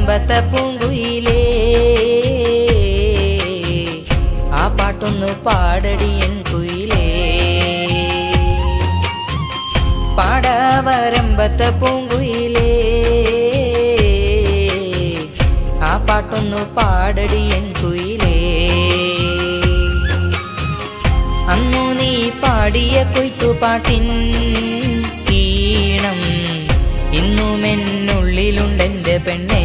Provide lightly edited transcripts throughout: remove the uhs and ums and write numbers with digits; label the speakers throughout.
Speaker 1: പാടാവരമ്പത്തെ പൂങ്കുയിലേ ആ പാട്ടൊന്നു പാടടി എൻ കുയിലേ പാടാവരമ്പത്തെ പൂങ്കുയിലേ ആ പാട്ടൊന്നു പാടടി എൻ കുയിലേ അന്നു നീ പാടിയ കൊയ്ത്തുപാട്ടിൻ ഈണം ഇന്നും എന്നുള്ളിലുണ്ടെൻ്റെ പെണ്ണേ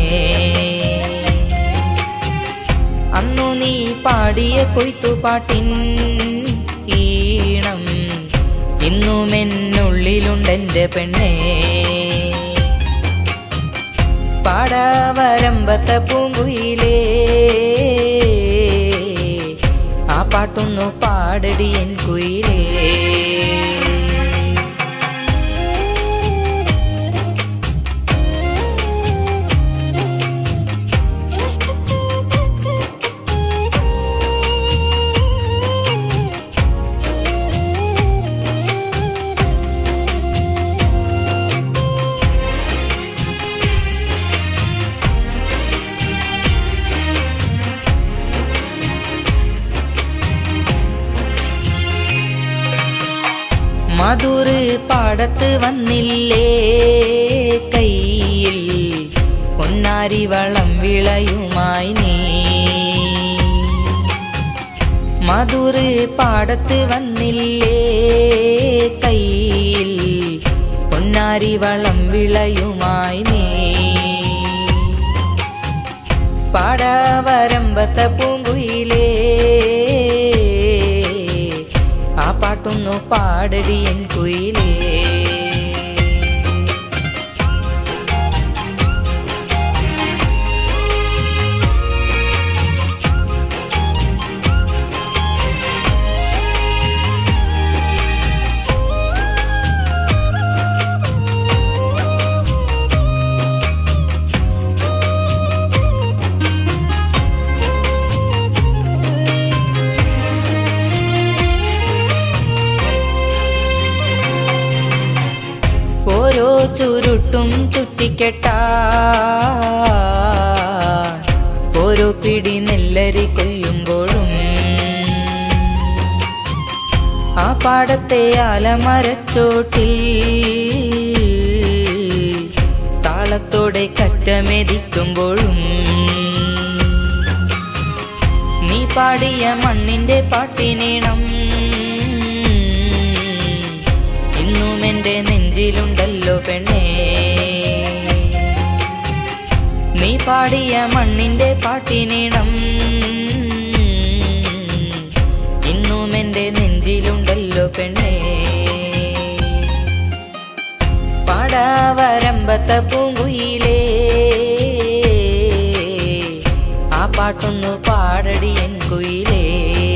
Speaker 1: അന്നു നീ പാടിയ കൊയ്ത്തുപാട്ടിൻ ഈണം ഇന്നും എന്നുള്ളിലുണ്ടെൻ്റെ പെണ്ണേ പാടാവരമ്പത്തെ പൂങ്കുയിലേ ആ പാട്ടൊന്നു പാടടി എൻ കുയിലേ മധുര് പാടത്ത് വന്നില്ലേ കയ്യിൽ പൊന്നാരി വളം വിളയുമായി നീ മധുര് പാടത്ത് വന്നില്ലേ കയ്യിൽ പൊന്നാരി വളം വിളയുമായി നീ പാടാവരമ്പത്തെ പൂങ്കുയിലേ ആ പാട്ടൊന്നു പാടടി എൻ കുയിലേ ഓരോ ചുരുട്ടും ചുറ്റിക്കെട്ടാ ഓരോ പിടി നെല്ലരി കൊയ്യുമ്പോഴും ആ പാടത്തെ ആലമരച്ചോട്ടിൽ താളത്തോടെ കറ്റമെതിക്കുമ്പോഴും നീ പാടിയ മണ്ണിന്റെ പാട്ടിനീണം ഇന്നും എൻ്റെ നെഞ്ചിലുണ്ടല്ലോ പെണ്ണേ നീ പാടിയ മണ്ണിന്റെ പാട്ടിനീണം ഇന്നും എൻ്റെ നെഞ്ചിലുണ്ടല്ലോ പെണ്ണേ പാടാവരമ്പത്തെ പൂങ്കുയിലേ ആ പാട്ടൊന്നു പാടടി എൻ കുയിലേ